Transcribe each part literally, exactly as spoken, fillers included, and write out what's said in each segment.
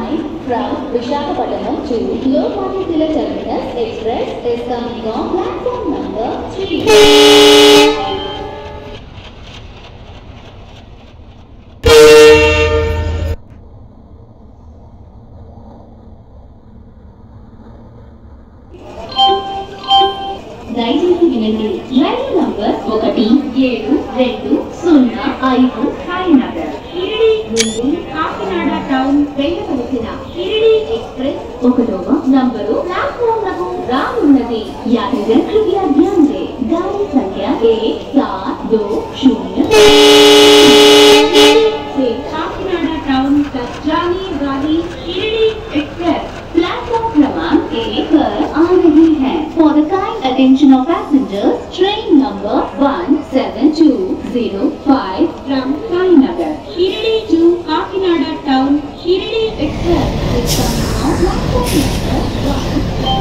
line from Visakhapatnam to Locomotive Terminus Express is coming on platform number three. దయచేసి వినండి. రైలు number ఒకటి ఏడు రెండు సున్నా ఐదు సాయినగర్ షిరిడి నుండి కాకినాడ టౌన్ వెళ్ళవలసిన షిరిడి ఎక్స్ప్రెస్ ఒకటవ నంబరు ప్లాట్ఫామ్ లకు రానున్నది. యాత్రికుల కృపయా ధ్యాన్ దే. गाड़ी संख्या एक सात दो शून्य से काकीनाडा टाउन तक जाने वाली शिरडी एक्सप्रेस प्लेटफॉर्म क्रमांक एक पर आ रही है. For the kind attention of passengers, train number one seven two zero five from Sainagar, Shirdi to Kakinada Town, Shirdi Express is coming on platform number one.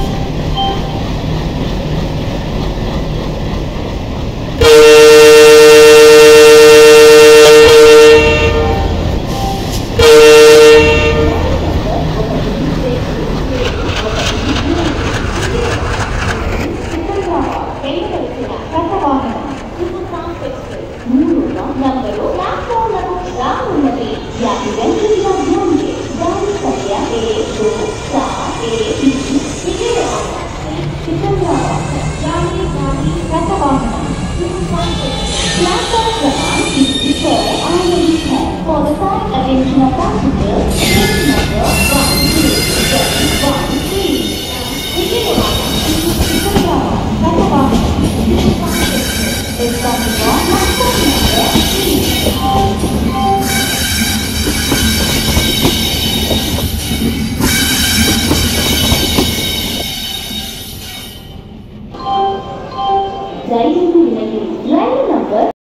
For the kind attention of passengers, train number one two seven one three. Is coming on platform number three. దయచేసి వినండి. రైలు number